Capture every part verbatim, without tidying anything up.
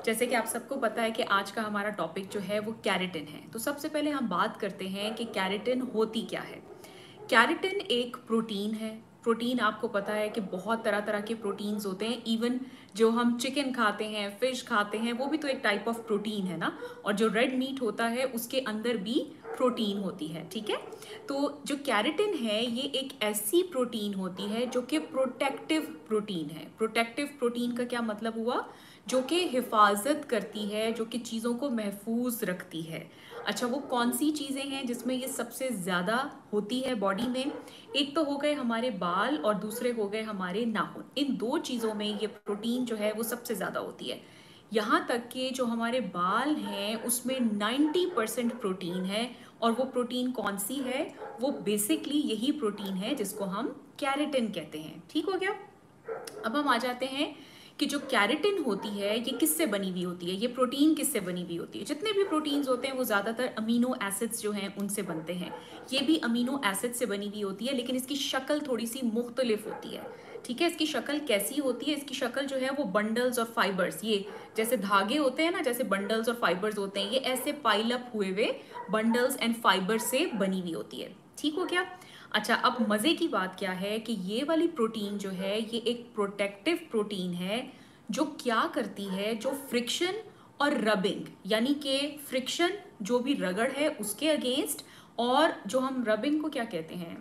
जैसे कि आप सबको पता है कि आज का हमारा टॉपिक जो है वो कैरेटिन है। तो सबसे पहले हम बात करते हैं कि कैरेटिन होती क्या है। कैरेटिन एक प्रोटीन है। प्रोटीन आपको पता है कि बहुत तरह तरह के प्रोटीन्स होते हैं। इवन जो हम चिकन खाते हैं, फिश खाते हैं, वो भी तो एक टाइप ऑफ प्रोटीन है ना। और जो रेड मीट होता है उसके अंदर भी प्रोटीन होती है, ठीक है। तो जो कैरेटिन है ये एक ऐसी प्रोटीन होती है जो कि प्रोटेक्टिव प्रोटीन है। प्रोटेक्टिव प्रोटीन का क्या मतलब हुआ? जो कि हिफाजत करती है, जो कि चीज़ों को महफूज रखती है। अच्छा, वो कौन सी चीज़ें हैं जिसमें ये सबसे ज़्यादा होती है बॉडी में? एक तो हो गए हमारे बाल और दूसरे हो गए हमारे नाखून। इन दो चीज़ों में ये प्रोटीन जो है वो सबसे ज़्यादा होती है। यहाँ तक कि जो हमारे बाल हैं उसमें नब्बे परसेंट प्रोटीन है। और वो प्रोटीन कौन सी है? वो बेसिकली यही प्रोटीन है जिसको हम कैरेटिन कहते हैं। ठीक हो गया। अब हम आ जाते हैं कि जो कैरेटिन होती है ये किससे बनी हुई होती है, ये प्रोटीन किससे बनी हुई होती है। जितने भी प्रोटीन्स होते हैं वो ज़्यादातर अमीनो एसिड्स जो हैं उनसे बनते हैं। ये भी अमीनो एसिड से बनी हुई होती है, लेकिन इसकी शक्ल थोड़ी सी मुख्तलिफ होती है। ठीक है, इसकी शक्ल कैसी होती है? इसकी शक्ल जो है वो बंडल्स और फाइबर्स, ये जैसे धागे होते हैं ना, जैसे बंडल्स और फाइबर्स होते हैं, ये ऐसे पाइल अप हुए हुए बंडल्स एंड फाइबर्स से बनी हुई होती है। ठीक हो गया। अच्छा, अब मज़े की बात क्या है कि ये वाली प्रोटीन जो है ये एक प्रोटेक्टिव प्रोटीन है जो क्या करती है, जो फ्रिक्शन और रबिंग, यानी कि फ्रिक्शन जो भी रगड़ है उसके अगेंस्ट, और जो हम रबिंग को क्या कहते हैं,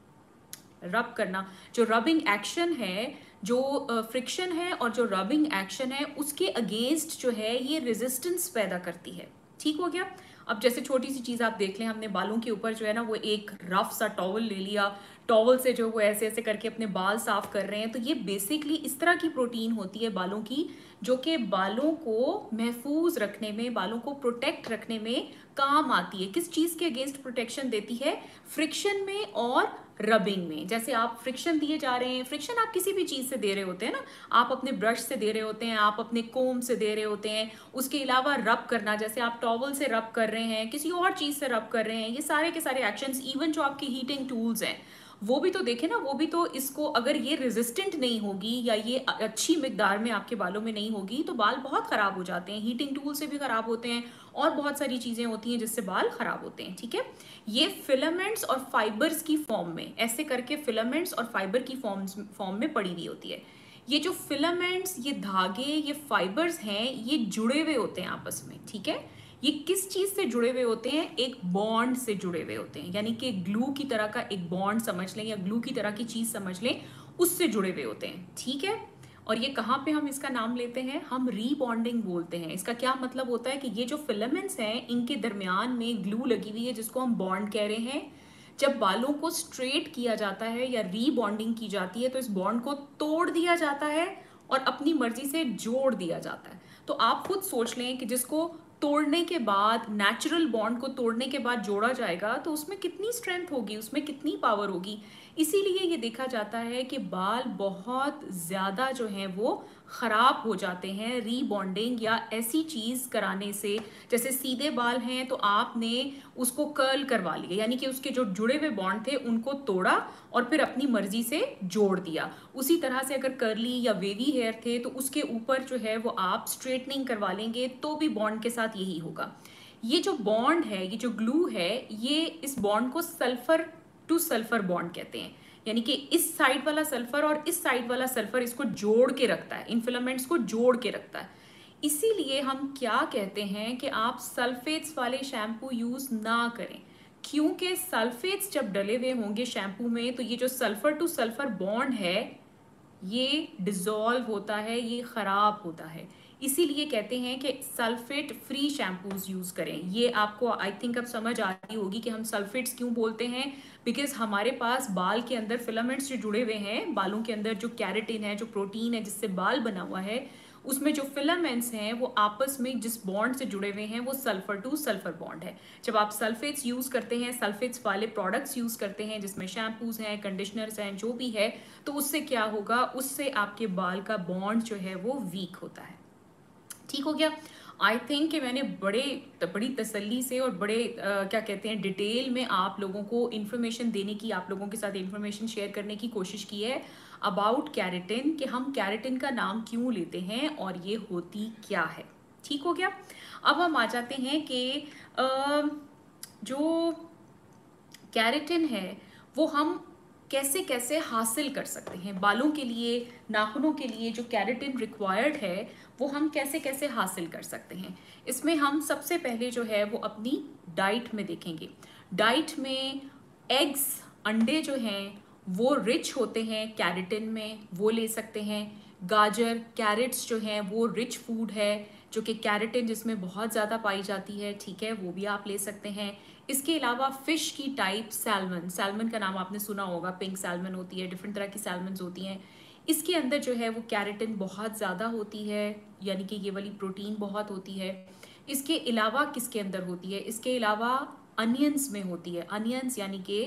रब करना, जो रबिंग एक्शन है, जो फ्रिक्शन है और जो रबिंग एक्शन है उसके अगेंस्ट जो है ये रेजिस्टेंस पैदा करती है। ठीक हो गया। अब जैसे छोटी सी चीज़ आप देख लें, हमने बालों के ऊपर जो है ना वो एक रफ सा टॉवल ले लिया, टॉवल से जो वो ऐसे ऐसे करके अपने बाल साफ कर रहे हैं, तो ये बेसिकली इस तरह की प्रोटीन होती है बालों की, जो कि बालों को महफूज रखने में, बालों को प्रोटेक्ट रखने में काम आती है। किस चीज़ के अगेंस्ट प्रोटेक्शन देती है? फ्रिक्शन में और रबिंग में। जैसे आप फ्रिक्शन दिए जा रहे हैं, फ्रिक्शन आप किसी भी चीज़ से दे रहे होते हैं ना, आप अपने ब्रश से दे रहे होते हैं, आप अपने कोम से दे रहे होते हैं। उसके अलावा रब करना, जैसे आप टॉवल से रब कर रहे हैं, किसी और चीज़ से रब कर रहे हैं, ये सारे के सारे एक्शंस, इवन जो आपके हीटिंग टूल्स हैं वो भी तो देखें ना, वो भी तो इसको, अगर ये रेजिस्टेंट नहीं होगी या ये अच्छी मिकदार में आपके बालों में नहीं होगी तो बाल बहुत ख़राब हो जाते हैं। हीटिंग टूल से भी ख़राब होते हैं और बहुत सारी चीज़ें होती हैं जिससे बाल ख़राब होते हैं। ठीक है, ये फिलामेंट्स और फाइबर्स की फॉर्म में, ऐसे करके फिलामेंट्स और फाइबर की फॉर्म फॉर्म में पड़ी हुई होती है। ये जो फिलामेंट्स, ये धागे, ये फाइबर्स हैं, ये जुड़े हुए होते हैं आपस में। ठीक है, ये किस चीज़ से जुड़े हुए होते हैं? एक बॉन्ड से जुड़े हुए होते हैं, यानी कि ग्लू की तरह का एक बॉन्ड समझ लें या ग्लू की तरह की चीज़ समझ लें, उससे जुड़े हुए होते हैं। ठीक है, और ये कहाँ पे हम इसका नाम लेते हैं? हम रीबॉन्डिंग बोलते हैं। इसका क्या मतलब होता है कि ये जो फिलामेंट्स हैं इनके दरमियान में ग्लू लगी हुई है जिसको हम बॉन्ड कह रहे हैं। जब बालों को स्ट्रेट किया जाता है या रीबॉन्डिंग की जाती है तो इस बॉन्ड को तोड़ दिया जाता है और अपनी मर्जी से जोड़ दिया जाता है। तो आप खुद सोच लें कि जिसको तोड़ने के बाद, नेचुरल बॉन्ड को तोड़ने के बाद जोड़ा जाएगा तो उसमें कितनी स्ट्रेंथ होगी, उसमें कितनी पावर होगी। इसीलिए ये देखा जाता है कि बाल बहुत ज़्यादा जो हैं वो ख़राब हो जाते हैं रीबॉन्डिंग या ऐसी चीज़ कराने से। जैसे सीधे बाल हैं तो आपने उसको कर्ल करवा लिया, यानी कि उसके जो जुड़े हुए बॉन्ड थे उनको तोड़ा और फिर अपनी मर्जी से जोड़ दिया। उसी तरह से अगर कर्ली या वेवी हेयर थे तो उसके ऊपर जो है वो आप स्ट्रेटनिंग करवा लेंगे तो भी बॉन्ड के साथ यही होगा। ये जो बॉन्ड है, ये जो ग्लू है, ये इस बॉन्ड को सल्फर टू सल्फर बॉन्ड कहते हैं, यानी कि इस साइड वाला सल्फर और इस साइड वाला सल्फर इसको जोड़ के रखता है, इन फिलामेंट्स को जोड़ के रखता है। इसीलिए हम क्या कहते हैं कि आप सल्फेट्स वाले शैम्पू यूज़ ना करें, क्योंकि सल्फेट्स जब डले हुए होंगे शैम्पू में तो ये जो सल्फर टू सल्फर बॉन्ड है ये डिज़ोल्व होता है, ये ख़राब होता है। इसीलिए कहते हैं कि सल्फेट फ्री शैम्पूज़ यूज़ करें। ये आपको आई थिंक अब समझ आ रही होगी कि हम सल्फेट्स क्यों बोलते हैं, बिकॉज हमारे पास बाल के अंदर फिलामेंट्स जो जुड़े हुए हैं, बालों के अंदर जो कैरेटिन है, जो प्रोटीन है जिससे बाल बना हुआ है, उसमें जो फिलामेंट्स हैं वो आपस में जिस बॉन्ड से जुड़े हुए हैं वो सल्फर टू सल्फर बॉन्ड है। जब आप सल्फेट्स यूज़ करते हैं, सल्फेट्स वाले प्रोडक्ट्स यूज़ करते हैं जिसमें शैम्पूज़ हैं, कंडीशनर्स हैं, जो भी है, तो उससे क्या होगा, उससे आपके बाल का बॉन्ड जो है वो वीक होता है। ठीक हो गया। आई थिंक कि मैंने बड़े बड़ी तसल्ली से और बड़े आ, क्या कहते हैं डिटेल में आप लोगों को इन्फॉर्मेशन देने की, आप लोगों के साथ इन्फॉर्मेशन शेयर करने की कोशिश की है अबाउट कैरेटिन, कि हम कैरेटिन का नाम क्यों लेते हैं और ये होती क्या है। ठीक हो गया। अब हम आ जाते हैं कि अ, जो कैरेटिन है वो हम कैसे कैसे हासिल कर सकते हैं। बालों के लिए, नाखूनों के लिए जो कैरेटिन रिक्वायर्ड है वो हम कैसे कैसे हासिल कर सकते हैं। इसमें हम सबसे पहले जो है वो अपनी डाइट में देखेंगे। डाइट में एग्स, अंडे जो हैं वो रिच होते हैं कैरेटिन में, वो ले सकते हैं। गाजर, कैरेट्स जो हैं वो रिच फूड है जो कि कैरेटिन जिसमें बहुत ज़्यादा पाई जाती है, ठीक है, वो भी आप ले सकते हैं। इसके अलावा फ़िश की टाइप सैल्मन, सैल्मन का नाम आपने सुना होगा, पिंक सैल्मन होती है, डिफरेंट तरह की सैल्मन्स होती हैं। इसके अंदर जो है वो कैरेटिन बहुत ज़्यादा होती है, यानी कि ये वाली प्रोटीन बहुत होती है। इसके अलावा किसके अंदर होती है, इसके अलावा अनियंस में होती है। अनियंस यानी कि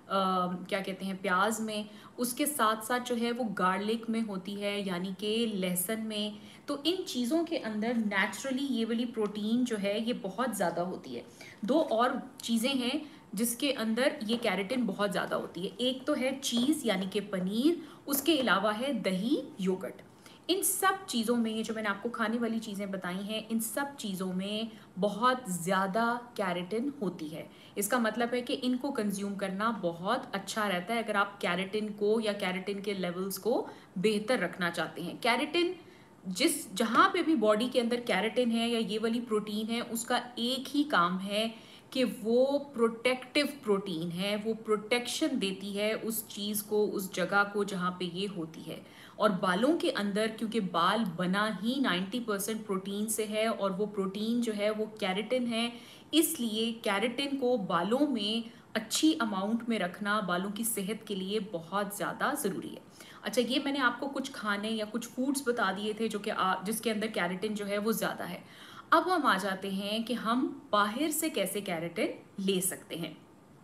क्या कहते हैं, प्याज में। उसके साथ साथ जो है वो गार्लिक में होती है, यानी कि लहसुन में। तो इन चीज़ों के अंदर नेचुरली ये वाली प्रोटीन जो है ये बहुत ज़्यादा होती है। दो और चीज़ें हैं जिसके अंदर ये कैरेटिन बहुत ज़्यादा होती है। एक तो है चीज़ यानी कि पनीर, उसके अलावा है दही, योगर्ट। इन सब चीज़ों में, जो मैंने आपको खाने वाली चीज़ें बताई हैं, इन सब चीज़ों में बहुत ज़्यादा कैरेटिन होती है। इसका मतलब है कि इनको कंज्यूम करना बहुत अच्छा रहता है अगर आप कैरेटिन को या कैरेटिन के लेवल्स को बेहतर रखना चाहते हैं। कैरेटिन जिस जहाँ पे भी बॉडी के अंदर कैरेटिन है या ये वाली प्रोटीन है, उसका एक ही काम है कि वो प्रोटेक्टिव प्रोटीन है, वो प्रोटेक्शन देती है उस चीज़ को, उस जगह को जहाँ पे ये होती है। और बालों के अंदर, क्योंकि बाल बना ही नब्बे परसेंट प्रोटीन से है और वो प्रोटीन जो है वो कैरेटिन है, इसलिए कैरेटिन को बालों में अच्छी अमाउंट में रखना बालों की सेहत के लिए बहुत ज़्यादा ज़रूरी है। अच्छा, ये मैंने आपको कुछ खाने या कुछ फूड्स बता दिए थे जो कि जिसके अंदर कैरेटिन जो है वो ज़्यादा है। अब हम आ जाते हैं कि हम बाहर से कैसे कैरेटिन ले सकते हैं।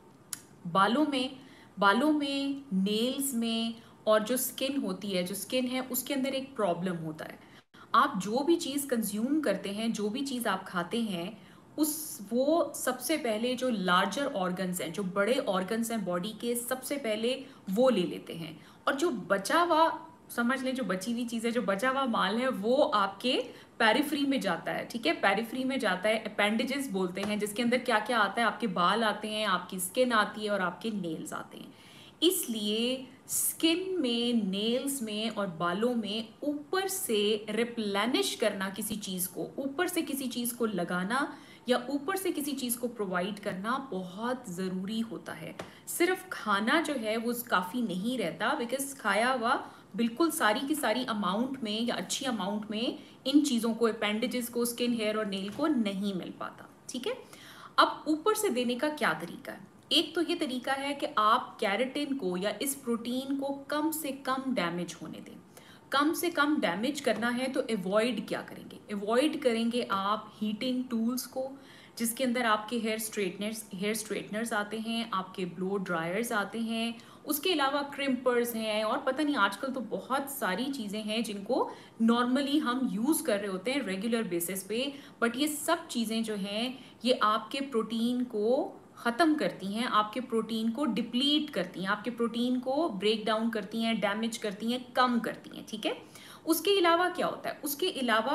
बालों में बालों में नेल्स में और जो स्किन होती है, जो स्किन है उसके अंदर एक प्रॉब्लम होता है। आप जो भी चीज़ कंज्यूम करते हैं, जो भी चीज़ आप खाते हैं, उस वो सबसे पहले जो लार्जर ऑर्गन्स हैं, जो बड़े ऑर्गन्स हैं बॉडी के, सबसे पहले वो ले लेते हैं। और जो बचा हुआ, समझ लें जो बची हुई चीज़ है, जो बचा हुआ माल है, वो आपके पेरिफ्री में जाता है, ठीक है, पेरिफ्री में जाता है। अपेंडेजेस बोलते हैं, जिसके अंदर क्या क्या आता है, आपके बाल आते हैं, आपकी स्किन आती है और आपके नेल्स आते हैं। इसलिए स्किन में, नेल्स में और बालों में ऊपर से रिप्लेनिश करना किसी चीज़ को, ऊपर से किसी चीज़ को लगाना या ऊपर से किसी चीज़ को प्रोवाइड करना बहुत ज़रूरी होता है। सिर्फ खाना जो है वो काफ़ी नहीं रहता, बिकॉज खाया हुआ बिल्कुल सारी की सारी अमाउंट में या अच्छी अमाउंट में इन चीज़ों को, अपेंडेजेस को, स्किन, हेयर और नेल को नहीं मिल पाता, ठीक है। अब ऊपर से देने का क्या तरीका है? एक तो ये तरीका है कि आप कैरेटिन को या इस प्रोटीन को कम से कम डैमेज होने दें। कम से कम डैमेज करना है तो अवॉइड क्या करेंगे? अवॉइड करेंगे आप हीटिंग टूल्स को, जिसके अंदर आपके हेयर स्ट्रेटनर्स हेयर स्ट्रेटनर्स आते हैं, आपके ब्लो ड्रायर्स आते हैं, उसके अलावा क्रिम्पर्स हैं, और पता नहीं आजकल तो बहुत सारी चीज़ें हैं जिनको नॉर्मली हम यूज़ कर रहे होते हैं रेगुलर बेसिस पे। बट ये सब चीज़ें जो हैं ये आपके प्रोटीन को ख़त्म करती हैं, आपके प्रोटीन को डिप्लीट करती हैं, आपके प्रोटीन को ब्रेक डाउन करती हैं, डैमेज करती हैं, कम करती हैं, ठीक है। उसके अलावा क्या होता है? उसके अलावा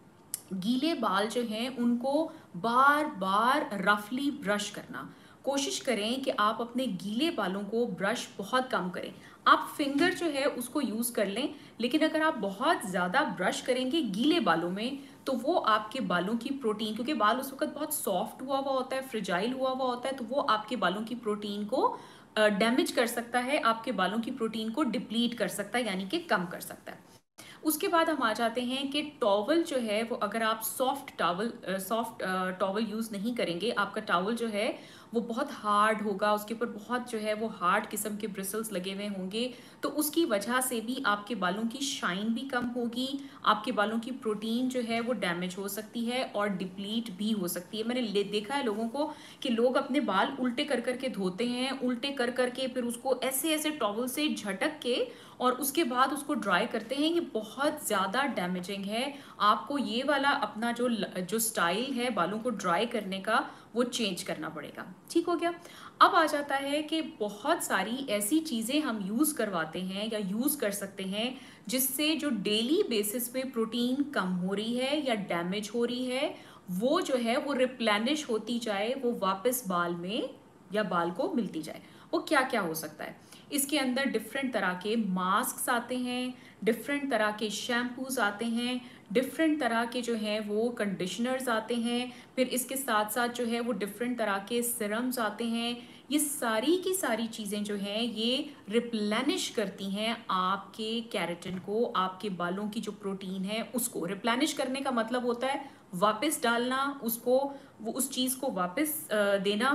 गीले बाल जो हैं उनको बार बार रफली ब्रश करना। कोशिश करें कि आप अपने गीले बालों को ब्रश बहुत कम करें। आप फिंगर जो है उसको यूज़ कर लें, लेकिन अगर आप बहुत ज़्यादा ब्रश करेंगे गीले बालों में तो वो आपके बालों की प्रोटीन, क्योंकि बाल उस वक्त बहुत सॉफ्ट हुआ हुआ होता है, फ्रिजाइल हुआ हुआ होता है, तो वो आपके बालों की प्रोटीन को डैमेज कर सकता है, आपके बालों की प्रोटीन को डिप्लीट कर सकता है, यानी कि कम कर सकता है। उसके बाद हम आ जाते हैं कि टॉवल जो है वो, अगर आप soft towel soft towel use नहीं करेंगे, आपका टॉवल जो है वो बहुत हार्ड होगा, उसके ऊपर बहुत जो है वो हार्ड किस्म के ब्रिसल्स लगे हुए होंगे, तो उसकी वजह से भी आपके बालों की शाइन भी कम होगी, आपके बालों की प्रोटीन जो है वो डैमेज हो सकती है और डिप्लीट भी हो सकती है। मैंने देखा है लोगों को कि लोग अपने बाल उल्टे कर कर के धोते हैं, उल्टे कर कर के फिर उसको ऐसे ऐसे टॉवल से झटक के और उसके बाद उसको ड्राई करते हैं। ये बहुत ज़्यादा डैमेजिंग है। आपको ये वाला अपना जो जो स्टाइल है बालों को ड्राई करने का वो चेंज करना पड़ेगा। ठीक हो गया। अब आ जाता है कि बहुत सारी ऐसी चीज़ें हम यूज़ करवाते हैं या यूज़ कर सकते हैं जिससे जो डेली बेसिस पे प्रोटीन कम हो रही है या डैमेज हो रही है, वो जो है वो रिप्लेनिश होती जाए, वो वापस बाल में या बाल को मिलती जाए। वो क्या क्या हो सकता है? इसके अंदर डिफरेंट तरह के मास्क आते हैं, डिफरेंट तरह के शैम्पूज आते हैं, डिफरेंट तरह के जो हैं वो कंडीशनर्स आते हैं, फिर इसके साथ साथ जो है वो डिफरेंट तरह के सिरम्स आते हैं। ये सारी की सारी चीज़ें जो हैं ये रिप्लेनिश करती हैं आपके केराटिन को, आपके बालों की जो प्रोटीन है उसको। रिप्लेनिश करने का मतलब होता है वापस डालना उसको, वो उस चीज़ को वापस देना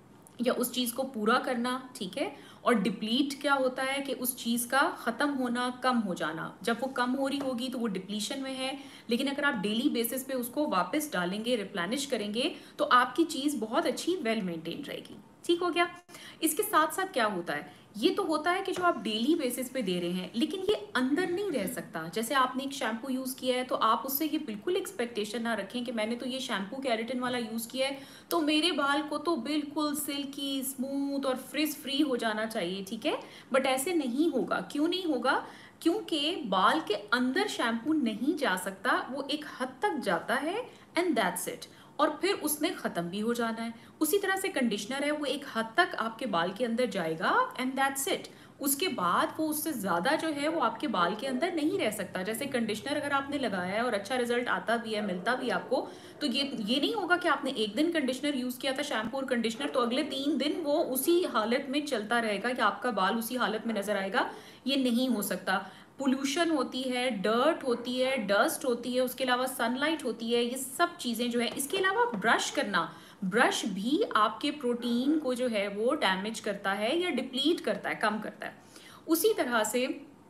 या उस चीज़ को पूरा करना। ठीक है। और डिप्लीट क्या होता है कि उस चीज़ का ख़त्म होना, कम हो जाना। जब वो कम हो रही होगी तो वो डिप्लीशन में है, लेकिन अगर आप डेली बेसिस पे उसको वापस डालेंगे, रिप्लेनिश करेंगे, तो आपकी चीज़ बहुत अच्छी वेल मेंटेन रहेगी। ठीक हो गया। इसके साथ साथ क्या होता है, ये तो होता है कि जो आप डेली बेसिस पे दे रहे हैं, लेकिन ये अंदर नहीं रह सकता। जैसे आपने एक शैम्पू यूज़ किया है तो आप उससे ये बिल्कुल एक्सपेक्टेशन ना रखें कि मैंने तो ये शैम्पू केराटिन वाला यूज़ किया है तो मेरे बाल को तो बिल्कुल सिल्की, स्मूथ और फ्रिज फ्री हो जाना चाहिए। ठीक है। बट ऐसे नहीं होगा। क्यों नहीं होगा? क्योंकि बाल के अंदर शैम्पू नहीं जा सकता, वो एक हद तक जाता है एंड दैट्स इट, और फिर उसने ख़त्म भी हो जाना है। उसी तरह से कंडीशनर है, वो एक हद तक आपके बाल के अंदर जाएगा एंड दैट्स इट। उसके बाद वो उससे ज़्यादा जो है वो आपके बाल के अंदर नहीं रह सकता। जैसे कंडीशनर अगर आपने लगाया है और अच्छा रिजल्ट आता भी है, मिलता भी आपको, तो ये ये नहीं होगा कि आपने एक दिन कंडीशनर यूज़ किया था, शैम्पू और कंडीशनर, तो अगले तीन दिन वो उसी हालत में चलता रहेगा कि आपका बाल उसी हालत में नज़र आएगा। ये नहीं हो सकता। पोल्यूशन होती है, डर्ट होती है, डस्ट होती है, उसके अलावा सनलाइट होती है, ये सब चीज़ें जो है। इसके अलावा ब्रश करना, ब्रश भी आपके प्रोटीन को जो है वो डैमेज करता है या डिप्लीट करता है, कम करता है। उसी तरह से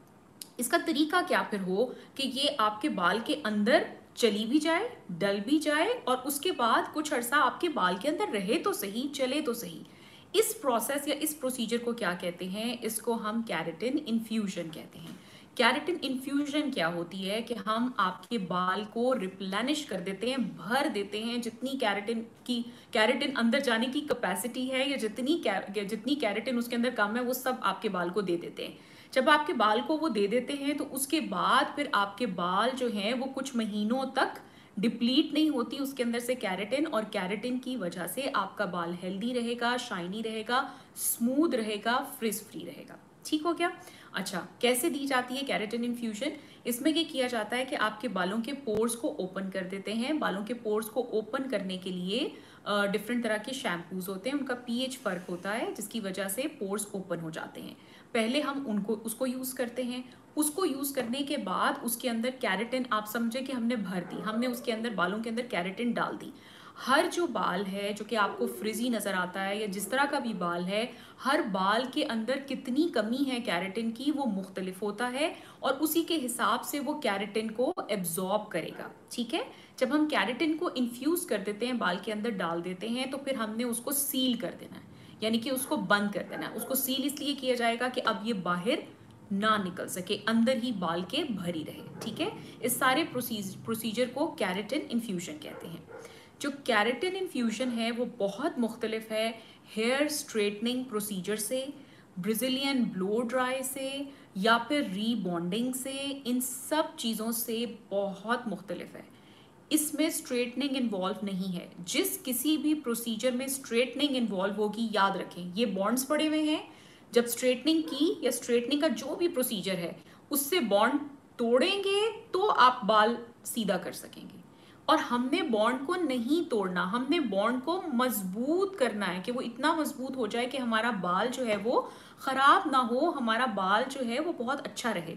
इसका तरीका क्या फिर हो कि ये आपके बाल के अंदर चली भी जाए, डल भी जाए, और उसके बाद कुछ अर्सा आपके बाल के अंदर रहे तो सही, चले तो सही। इस प्रोसेस या इस प्रोसीजर को क्या कहते हैं? इसको हम केराटिन इन्फ्यूजन कहते हैं। केराटिन इन्फ्यूजन क्या होती है कि हम आपके बाल को रिप्लेनिश कर देते हैं, भर देते हैं। जितनी केराटिन की केराटिन अंदर जाने की कैपेसिटी है या जितनी जितनी केराटिन उसके अंदर कम है, वो सब आपके बाल को दे देते हैं। जब आपके बाल को वो दे देते हैं तो उसके बाद फिर आपके बाल जो हैं वो कुछ महीनों तक डिप्लीट नहीं होती उसके अंदर से केराटिन, और केराटिन की वजह से आपका बाल हेल्दी रहेगा, शाइनी रहेगा, स्मूथ रहेगा, फ्रिज फ्री रहेगा। ठीक हो गया। अच्छा, कैसे दी जाती है केराटिन इन्फ्यूजन? इसमें ये किया जाता है कि आपके बालों के पोर्स को ओपन कर देते हैं। बालों के पोर्स को ओपन करने के लिए डिफरेंट तरह के शैम्पूज होते हैं, उनका पीएच फर्क होता है जिसकी वजह से पोर्स ओपन हो जाते हैं। पहले हम उनको उसको यूज़ करते हैं। उसको यूज़ करने के बाद उसके अंदर केराटिन, आप समझे कि हमने भर दी, हमने उसके अंदर बालों के अंदर केराटिन डाल दी। हर जो बाल है जो कि आपको फ्रिजी नज़र आता है या जिस तरह का भी बाल है, हर बाल के अंदर कितनी कमी है केराटिन की वो मुख्तलिफ होता है, और उसी के हिसाब से वो केराटिन को एब्जॉर्ब करेगा। ठीक है। जब हम केराटिन को इन्फ्यूज़ कर देते हैं, बाल के अंदर डाल देते हैं, तो फिर हमने उसको सील कर देना है, यानी कि उसको बंद कर देना है। उसको सील इसलिए किया जाएगा कि अब ये बाहर ना निकल सके, अंदर ही बाल के भरी रहे। ठीक है। इस सारे प्रोसीजर को केराटिन इन्फ्यूजन कहते हैं। जो केराटिन इन्फ्यूजन है वो बहुत मुख्तलिफ है हेयर स्ट्रेटनिंग प्रोसीजर से, ब्राज़ीलियन ब्लो ड्राई से, या फिर रीबॉन्डिंग से। इन सब चीज़ों से बहुत मुख्तलिफ है। इसमें स्ट्रेटनिंग इन्वॉल्व नहीं है। जिस किसी भी प्रोसीजर में स्ट्रेटनिंग इन्वॉल्व होगी, याद रखें ये बॉन्ड्स पड़े हुए हैं। जब स्ट्रेटनिंग की या स्ट्रेटनिंग का जो भी प्रोसीजर है उससे बॉन्ड तोड़ेंगे तो आप बाल सीधा कर सकेंगे, और हमने बॉन्ड को नहीं तोड़ना, हमने बॉन्ड को मजबूत करना है कि वो इतना मजबूत हो जाए कि हमारा बाल जो है वो ख़राब ना हो, हमारा बाल जो है वो बहुत अच्छा रहे।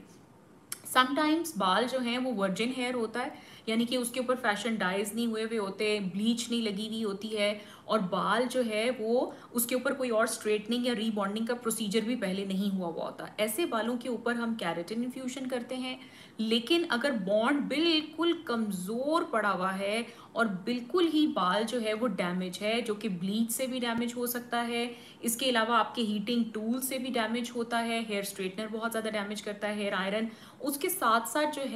समटाइम्स बाल जो हैं वो वर्जिन हेयर होता है, यानी कि उसके ऊपर फैशन डाइज नहीं हुए हुए होते, ब्लीच नहीं लगी हुई होती है, और बाल जो है वो उसके ऊपर कोई और स्ट्रेटनिंग या रीबॉन्डिंग का प्रोसीजर भी पहले नहीं हुआ हुआ होता। ऐसे बालों के ऊपर हम केराटिन इन्फ्यूजन करते हैं। लेकिन अगर बॉन्ड बिल्कुल कमज़ोर पड़ा हुआ है और बिल्कुल ही बाल जो है वो डैमेज है, जो कि ब्लीच से भी डैमेज हो सकता है, इसके अलावा आपके हीटिंग टूल से भी डैमेज होता है, हेयर स्ट्रेटनर बहुत ज़्यादा डैमेज करता है, हेयर आयरन, उसके साथ साथ जो है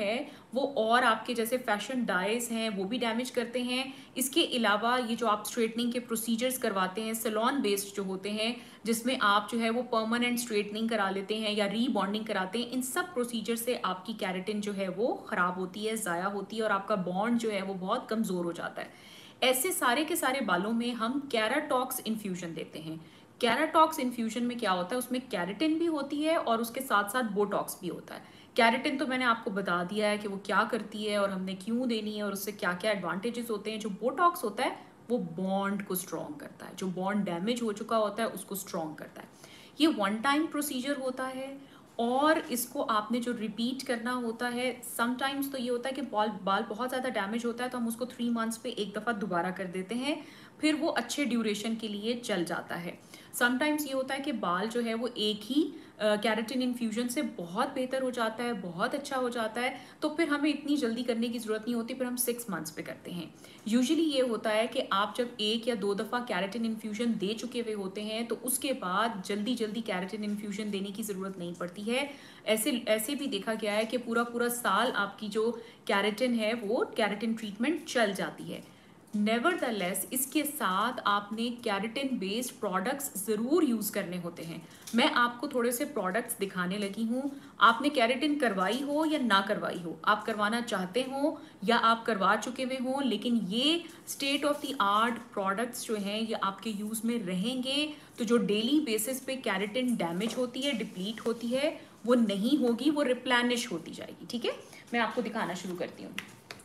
वो और आपके जैसे फैशन डाइज हैं वो भी डैमेज करते हैं। इसके अलावा ये जो आप स्ट्रेटनिंग के प्रोसीजर्स करवाते हैं सैलून बेस्ड जो होते हैं, जिसमें आप जो है वो परमानेंट स्ट्रेटनिंग करा लेते हैं या रीबॉन्डिंग कराते हैं, इन सब प्रोसीजर से आपकी केराटिन जो है वो ख़राब होती है, ज़ाया होती है और आपका बॉन्ड जो है वो बहुत कमज़ोर हो जाता है। ऐसे सारे के सारे बालों में हम कैराटॉक्स इन्फ्यूजन देते हैं। कैराटॉक्स इन्फ्यूजन में क्या होता है, उसमें कैरेटिन भी होती है और उसके साथ साथ बोटॉक्स भी होता है। कैरेटिन तो मैंने आपको बता दिया है कि वो क्या करती है और हमने क्यों देनी है और उससे क्या क्या एडवांटेजेस होते हैं। जो बोटॉक्स होता है वो बॉन्ड को स्ट्रॉन्ग करता है, जो बॉन्ड डैमेज हो चुका होता है उसको स्ट्रॉन्ग करता है। ये वन टाइम प्रोसीजर होता है और इसको आपने जो रिपीट करना होता है। समटाइम्स तो ये होता है कि बाल बाल बहुत ज़्यादा डैमेज होता है तो हम उसको थ्री मंथ्स पे एक दफ़ा दोबारा कर देते हैं, फिर वो अच्छे ड्यूरेशन के लिए चल जाता है। समटाइम्स ये होता है कि बाल जो है वो एक ही कैरेटिन इन्फ्यूजन से बहुत बेहतर हो जाता है, बहुत अच्छा हो जाता है, तो फिर हमें इतनी जल्दी करने की ज़रूरत नहीं होती, फिर हम सिक्स मंथ्स पे करते हैं। यूजुअली ये होता है कि आप जब एक या दो दफ़ा कैरेटिन इन्फ्यूजन दे चुके हुए होते हैं तो उसके बाद जल्दी जल्दी कैरेटिन इन्फ्यूजन देने की ज़रूरत नहीं पड़ती है। ऐसे ऐसे भी देखा गया है कि पूरा पूरा साल आपकी जो कैरेटिन है वो कैरेटिन ट्रीटमेंट चल जाती है। नेवरदलेस इसके साथ आपने कैरेटिन बेस्ड प्रोडक्ट्स ज़रूर यूज़ करने होते हैं। मैं आपको थोड़े से प्रोडक्ट्स दिखाने लगी हूँ। आपने कैरेटिन करवाई हो या ना करवाई हो, आप करवाना चाहते हो या आप करवा चुके हुए हों, लेकिन ये state of the art products जो हैं ये आपके यूज़ में रहेंगे, तो जो डेली बेसिस पे कैरेटिन डैमेज होती है, डिप्लीट होती है, वो नहीं होगी, वो रिप्लेनिश होती जाएगी। ठीक है, मैं आपको दिखाना शुरू करती हूँ।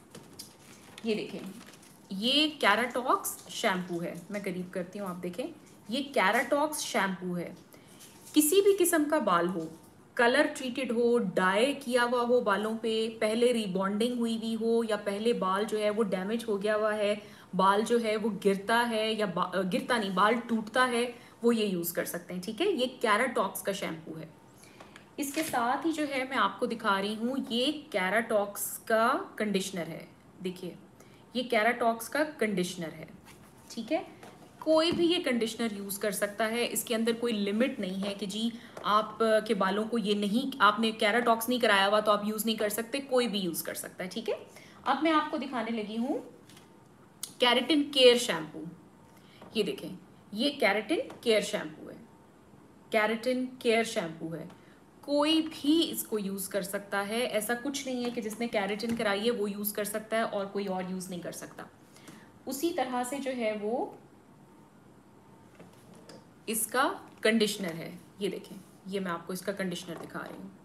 ये देखें, ये कैराटॉक्स शैम्पू है, मैं करीब करती हूँ, आप देखें, ये कैराटॉक्स शैम्पू है। किसी भी किस्म का बाल हो, कलर ट्रीटेड हो, डाई किया हुआ हो बालों पे, पहले रीबॉन्डिंग हुई हुई हो या पहले बाल जो है वो डैमेज हो गया हुआ है, बाल जो है वो गिरता है या गिरता नहीं, बाल टूटता है, वो ये यूज़ कर सकते हैं। ठीक है, ये कैराटॉक्स का शैम्पू है। इसके साथ ही जो है मैं आपको दिखा रही हूँ, ये कैराटॉक्स का कंडीशनर है। देखिए, ये कैराटॉक्स का कंडीशनर है। ठीक है, कोई भी ये कंडीशनर यूज़ कर सकता है, इसके अंदर कोई लिमिट नहीं है कि जी आप के बालों को ये नहीं, आपने कैराटॉक्स नहीं कराया हुआ तो आप यूज़ नहीं कर सकते, कोई भी यूज़ कर सकता है। ठीक है, अब मैं आपको दिखाने लगी हूँ कैरेटिन केयर शैम्पू। ये देखें, ये कैरेटिन केयर शैम्पू है, कैरेटिन केयर शैम्पू है। कोई भी इसको यूज़ कर सकता है, ऐसा कुछ नहीं है कि जिसने कैरेटिन कराई है वो यूज़ कर सकता है और कोई और यूज़ नहीं कर सकता। उसी तरह से जो है वो इसका कंडीशनर है। ये देखें, ये मैं आपको इसका कंडीशनर दिखा रही हूँ।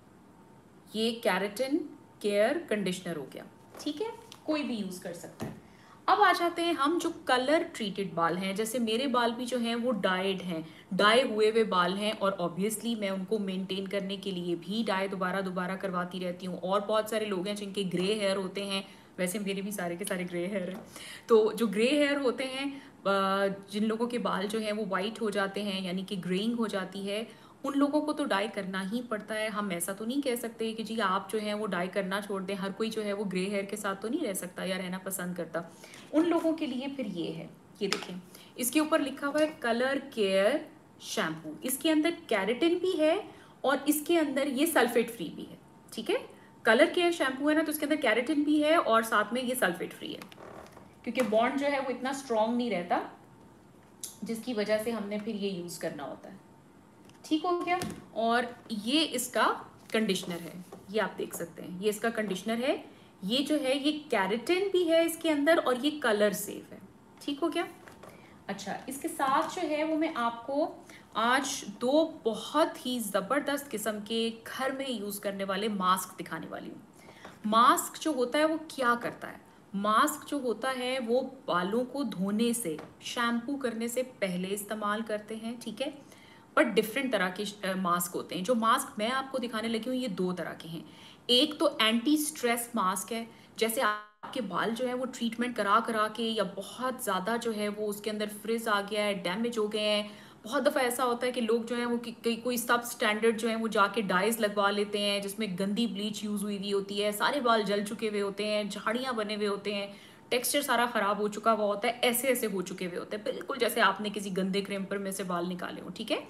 ये कैरेटिन केयर कंडीशनर हो गया। ठीक है, कोई भी यूज़ कर सकता है। अब आ जाते हैं हम जो कलर ट्रीटेड बाल हैं, जैसे मेरे बाल भी जो हैं वो डाइड हैं, डाई हुए हुए बाल हैं, और ऑब्वियसली मैं उनको मेंटेन करने के लिए भी डाई दोबारा दोबारा करवाती रहती हूँ। और बहुत सारे लोग हैं जिनके ग्रे हेयर होते हैं, वैसे मेरे भी सारे के सारे ग्रे हेयर हैं। तो जो ग्रे हेयर होते हैं, जिन लोगों के बाल जो हैं वो वाइट हो जाते हैं, यानी कि ग्रेइंग हो जाती है, उन लोगों को तो डाई करना ही पड़ता है। हम ऐसा तो नहीं कह सकते कि जी आप जो है वो डाई करना छोड़ दें, हर कोई जो है वो ग्रे हेयर के साथ तो नहीं रह सकता या रहना पसंद करता। उन लोगों के लिए फिर ये है, ये देखें, इसके ऊपर लिखा हुआ है कलर केयर शैम्पू। इसके अंदर कैरेटिन भी है और इसके अंदर ये सल्फेट फ्री भी है। ठीक है, कलर केयर शैम्पू है ना, तो इसके अंदर कैरेटिन भी है और साथ में ये सल्फेट फ्री है, क्योंकि बॉन्ड जो है वो इतना स्ट्रॉन्ग नहीं रहता, जिसकी वजह से हमने फिर ये यूज़ करना होता है। ठीक हो गया। और ये इसका कंडीशनर है, ये आप देख सकते हैं, ये इसका कंडीशनर है। ये जो है ये कैरेटिन भी है इसके अंदर और ये कलर सेफ है। ठीक हो गया। अच्छा, इसके साथ जो है वो मैं आपको आज दो बहुत ही ज़बरदस्त किस्म के घर में यूज़ करने वाले मास्क दिखाने वाली हूँ। मास्क जो होता है वो क्या करता है, मास्क जो होता है वो बालों को धोने से, शैम्पू करने से पहले इस्तेमाल करते हैं। ठीक है, पर डिफरेंट तरह के मास्क होते हैं। जो मास्क मैं आपको दिखाने लगी हूँ ये दो तरह के हैं। एक तो एंटी स्ट्रेस मास्क है, जैसे आपके बाल जो है वो ट्रीटमेंट करा करा के या बहुत ज़्यादा जो है वो उसके अंदर फ्रिज आ गया है, डैमेज हो गए हैं। बहुत दफ़ा ऐसा होता है कि लोग जो है वो कई कोई सब स्टैंडर्ड जो है वो जाके डाइज लगवा लेते हैं, जिसमें गंदी ब्लीच यूज़ हुई हुई होती है, सारे बाल जल चुके हुए होते हैं, झाड़ियाँ बने हुए होते हैं, टेक्सचर सारा ख़राब हो चुका हुआ होता है, ऐसे ऐसे हो चुके हुए होते हैं, बिल्कुल जैसे आपने किसी गंदे क्रेम्पर में से बाल निकाले हो। ठीक है,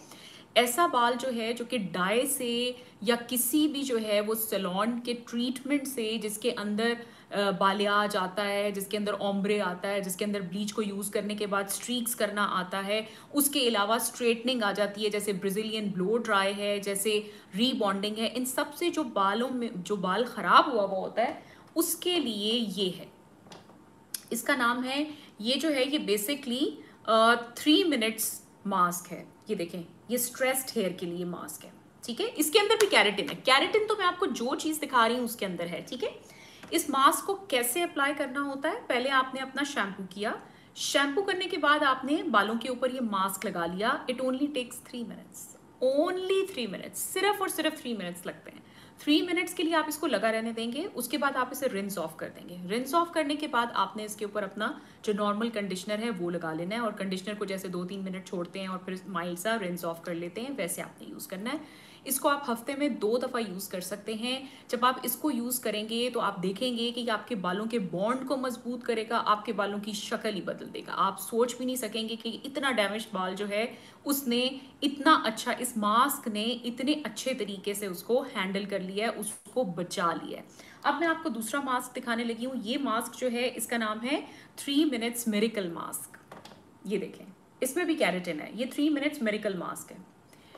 ऐसा बाल जो है जो कि डाई से या किसी भी जो है वो सैलून के ट्रीटमेंट से, जिसके अंदर बालियाज आता है, जिसके अंदर ओम्ब्रे आता है, जिसके अंदर ब्लीच को यूज़ करने के बाद स्ट्रीक्स करना आता है, उसके अलावा स्ट्रेटनिंग आ जाती है, जैसे ब्राज़ीलियन ब्लो ड्राई है, जैसे रीबॉन्डिंग है, इन सब से जो बालों में जो बाल ख़राब हुआ हुआ होता है उसके लिए ये है। इसका नाम है, ये जो है ये बेसिकली थ्री मिनट्स मास्क है। ये देखें, ये स्ट्रेस्ड हेयर के लिए मास्क है, ठीक है। इसके अंदर भी कैरेटिन है। कैरेटिन तो मैं आपको जो चीज़ दिखा रही हूँ उसके अंदर है, ठीक है। इस मास्क को कैसे अप्लाई करना होता है, पहले आपने अपना शैम्पू किया, शैम्पू करने के बाद आपने बालों के ऊपर ये मास्क लगा लिया। It only takes three minutes, only three minutes, सिर्फ और सिर्फ थ्री मिनट्स लगते हैं। थ्री मिनट्स के लिए आप इसको लगा रहने देंगे, उसके बाद आप इसे रिंस ऑफ कर देंगे। रिंस ऑफ करने के बाद आपने इसके ऊपर अपना जो नॉर्मल कंडीशनर है वो लगा लेना है, और कंडीशनर को जैसे दो तीन मिनट छोड़ते हैं और फिर माइल्ड सा रिंस ऑफ कर लेते हैं, वैसे आपने यूज़ करना है। इसको आप हफ्ते में दो दफ़ा यूज़ कर सकते हैं। जब आप इसको यूज़ करेंगे तो आप देखेंगे कि आपके बालों के बॉन्ड को मजबूत करेगा, आपके बालों की शक्ल ही बदल देगा। आप सोच भी नहीं सकेंगे कि इतना डैमेज बाल जो है उसने इतना अच्छा, इस मास्क ने इतने अच्छे तरीके से उसको हैंडल कर लिया है, उसको बचा लिया है। अब मैं आपको दूसरा मास्क दिखाने लगी हूँ। ये मास्क जो है इसका नाम है थ्री मिनट्स मिरेकल मास्क। ये देखें, इसमें भी कैरेटिन है। ये थ्री मिनट्स मिरेकल मास्क है।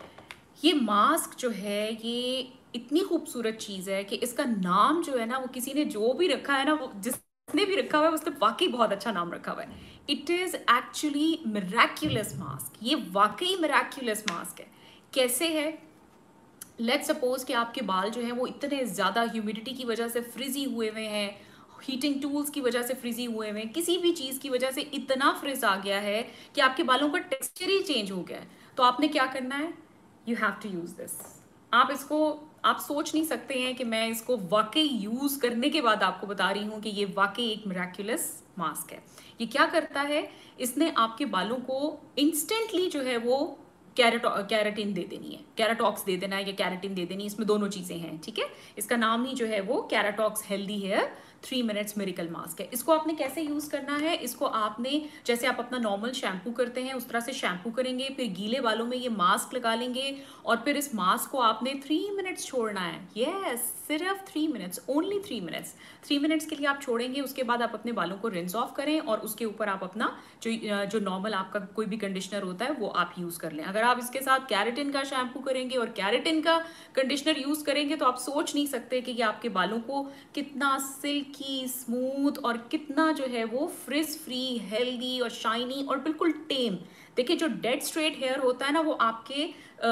ये मास्क जो है ये इतनी खूबसूरत चीज़ है कि इसका नाम जो है ना, वो किसी ने जो भी रखा है ना, वो जिसने भी रखा हुआ है उसने वाकई बहुत अच्छा नाम रखा हुआ है। It is actually miraculous mask. ये वाकई मिरेक्युलस मास्क है। कैसे है? लेट्स सपोज कि आपके बाल जो हैं वो इतने ज़्यादा ह्यूमिडिटी की वजह से फ्रिजी हुए हुए हैं, हीटिंग टूल्स की वजह से फ्रिजी हुए हुए हैं, किसी भी चीज़ की वजह से इतना फ्रिज आ गया है कि आपके बालों का टेक्सचर ही चेंज हो गया है। तो आपने क्या करना है? You have to use this. आप इसको, आप सोच नहीं सकते हैं कि मैं इसको वाकई यूज़ करने के बाद आपको बता रही हूँ कि ये वाकई एक मिरेक्युलस मास्क है। ये क्या करता है? इसने आपके बालों को इंस्टेंटली जो है वो कैरेटो कैरेटिन दे देनी है, कैराटॉक्स दे देना है या कैरेटिन दे देनी है, इसमें दोनों चीज़ें हैं, ठीक है। इसका नाम ही जो है वो Keratox healthy hair three minutes miracle mask है। इसको आपने कैसे यूज़ करना है? इसको आपने, जैसे आप अपना नॉर्मल शैम्पू करते हैं उस तरह से शैम्पू करेंगे, फिर गीले बालों में ये मास्क लगा लेंगे और फिर इस मास्क को आपने थ्री मिनट्स छोड़ना है। यस, सिर्फ three minutes, only three minutes. Three minutes के लिए आप छोड़ेंगे, उसके बाद आप अपने बालों को रिंस ऑफ करें और उसके ऊपर आप अपना जो जो नॉर्मल आपका कोई भी कंडीशनर होता है वो आप यूज़ कर लें। अगर आप इसके साथ कैरेटिन का शैम्पू करेंगे और कैरेटिन का कंडीशनर यूज़ करेंगे तो आप सोच नहीं सकते कि ये आपके बालों को कितना सिल्की, स्मूथ और कितना जो है वो फ्रिज फ्री, हेल्दी और शाइनी और बिल्कुल टेम। देखिए, जो डेड स्ट्रेट हेयर होता है ना, वो आपके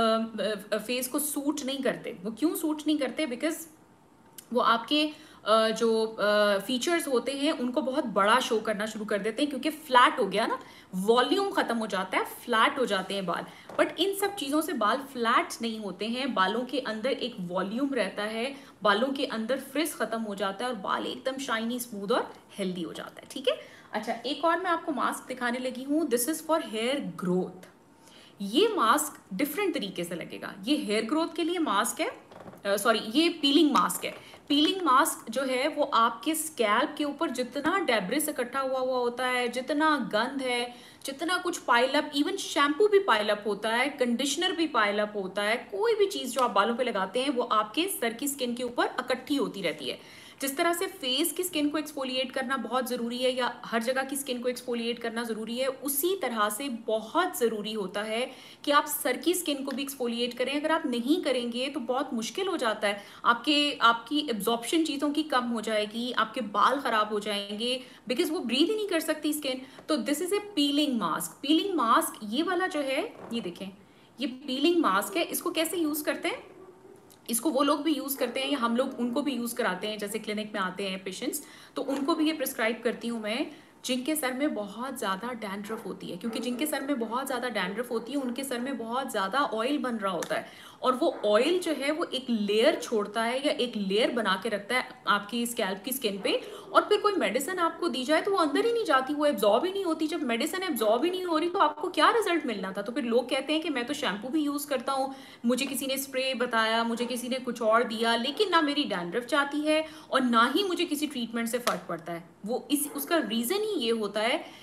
फेस को सूट नहीं करते। वो क्यों सूट नहीं करते? बिकॉज वो आपके uh, जो फीचर्स uh, होते हैं उनको बहुत बड़ा शो करना शुरू कर देते हैं, क्योंकि फ्लैट हो गया ना, वॉल्यूम खत्म हो जाता है, फ्लैट हो जाते हैं बाल। बट इन सब चीज़ों से बाल फ्लैट नहीं होते हैं, बालों के अंदर एक वॉल्यूम रहता है, बालों के अंदर फ्रिज खत्म हो जाता है और बाल एकदम शाइनी, स्मूथ और हेल्दी हो जाता है, ठीक है। अच्छा, एक और मैं आपको मास्क दिखाने लगी हूँ। This is for hair growth. ये मास्क डिफरेंट तरीके से लगेगा। ये हेयर ग्रोथ के लिए मास्क है, सॉरी uh, ये पीलिंग मास्क है। पीलिंग मास्क जो है वो आपके स्कैल्प के ऊपर जितना डेब्रिस इकट्ठा हुआ हुआ होता है, जितना गंद है, जितना कुछ पाइलअप, इवन शैम्पू भी पाइलअप होता है, कंडीशनर भी पाइलअप होता है, कोई भी चीज़ जो आप बालों पे लगाते हैं वो आपके सर की स्किन के ऊपर इकट्ठी होती रहती है। जिस तरह से फेस की स्किन को एक्सफोलिएट करना बहुत ज़रूरी है या हर जगह की स्किन को एक्सफोलिएट करना ज़रूरी है, उसी तरह से बहुत ज़रूरी होता है कि आप सर की स्किन को भी एक्सफोलिएट करें। अगर आप नहीं करेंगे तो बहुत मुश्किल हो जाता है, आपके आपकी एब्जॉर्प्शन चीज़ों की कम हो जाएगी, आपके बाल ख़राब हो जाएंगे, बिकॉज वो ब्रीथ ही नहीं कर सकती स्किन। तो this is a peeling mask. Peeling mask ये वाला जो है, ये देखें, ये पीलिंग मास्क है। इसको कैसे यूज़ करते हैं? इसको वो लोग भी यूज़ करते हैं या हम लोग उनको भी यूज़ कराते हैं, जैसे क्लिनिक में आते हैं पेशेंट्स, तो उनको भी ये प्रिस्क्राइब करती हूँ मैं, जिनके सर में बहुत ज़्यादा डैंड्रफ होती है। क्योंकि जिनके सर में बहुत ज़्यादा डैंड्रफ होती है उनके सर में बहुत ज़्यादा ऑयल बन रहा होता है, और वो ऑयल जो है वो एक लेयर छोड़ता है या एक लेयर बना के रखता है आपकी स्कैल्प की स्किन पे, और फिर कोई मेडिसिन आपको दी जाए तो वो अंदर ही नहीं जाती, वो एब्जॉर्ब ही नहीं होती। जब मेडिसिन एब्जॉर्ब ही नहीं हो रही तो आपको क्या रिजल्ट मिलना था? तो फिर लोग कहते हैं कि मैं तो शैम्पू भी यूज़ करता हूँ, मुझे किसी ने स्प्रे बताया, मुझे किसी ने कुछ और दिया, लेकिन ना मेरी डैंड्रफ जाती है और ना ही मुझे किसी ट्रीटमेंट से फ़र्क पड़ता है। वो इस उसका रीज़न ही ये होता है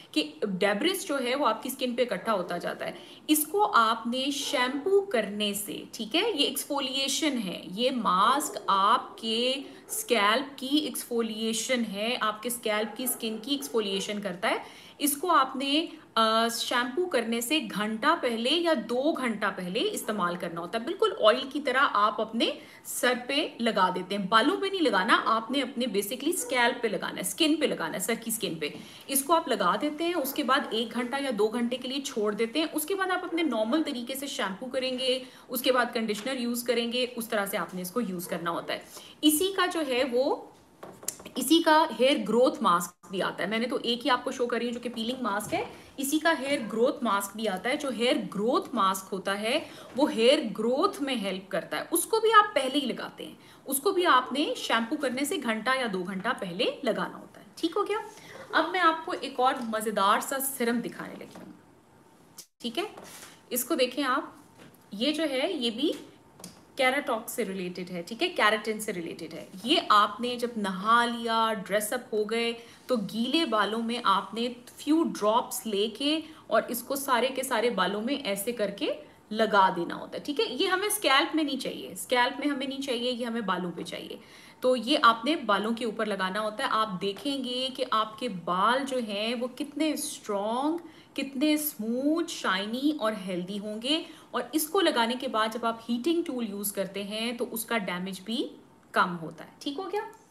कि डेब्रिस जो है वो आपकी स्किन पे इकट्ठा होता जाता है। इसको आपने शैम्पू करने से, ठीक है, ये एक्सफोलिएशन है, ये मास्क आपके स्कैल्प की एक्सफोलिएशन है, आपके स्कैल्प की स्किन की एक्सफोलिएशन करता है। इसको आपने शैम्पू करने से घंटा पहले या दो घंटा पहले इस्तेमाल करना होता है। बिल्कुल ऑयल की तरह आप अपने सर पे लगा देते हैं, बालों पे नहीं लगाना, आपने अपने बेसिकली स्कैल्प पे लगाना है, स्किन पे लगाना है, सर की स्किन पे। इसको आप लगा देते हैं, उसके बाद एक घंटा या दो घंटे के लिए छोड़ देते हैं। उसके बाद आप अपने नॉर्मल तरीके से शैम्पू करेंगे, उसके बाद कंडीशनर यूज करेंगे, उस तरह से आपने इसको यूज करना होता है। इसी का जो है वो इसी का हेयर ग्रोथ मास्क भी आता है। मैंने तो एक ही आपको शो करी है जो कि पीलिंग मास्क है। इसी का हेयर ग्रोथ मास्क भी आता है। जो हेयर ग्रोथ मास्क होता है वो हेयर ग्रोथ में हेल्प करता है, उसको भी आप पहले ही लगाते हैं, उसको भी आपने शैम्पू करने से घंटा या दो घंटा पहले लगाना होता है। ठीक हो गया। अब मैं आपको एक और मजेदार सा सिरम दिखाने लगी हूँ, ठीक है। इसको देखें आप, ये जो है ये भी कैराटॉक्स से रिलेटेड है, ठीक है, कैराटिन से रिलेटेड है। ये आपने जब नहा लिया, ड्रेसअप हो गए, तो गीले बालों में आपने फ्यू ड्रॉप्स लेके और इसको सारे के सारे बालों में ऐसे करके लगा देना होता है, ठीक है। ये हमें स्कैल्प में नहीं चाहिए, स्कैल्प में हमें नहीं चाहिए, ये हमें बालों पे चाहिए। तो ये आपने बालों के ऊपर लगाना होता है। आप देखेंगे कि आपके बाल जो हैं वो कितने स्ट्रॉन्ग, कितने स्मूथ, शाइनी और हेल्दी होंगे। और इसको लगाने के बाद जब आप हीटिंग टूल यूज करते हैं तो उसका डैमेज भी कम होता है। ठीक हो गया।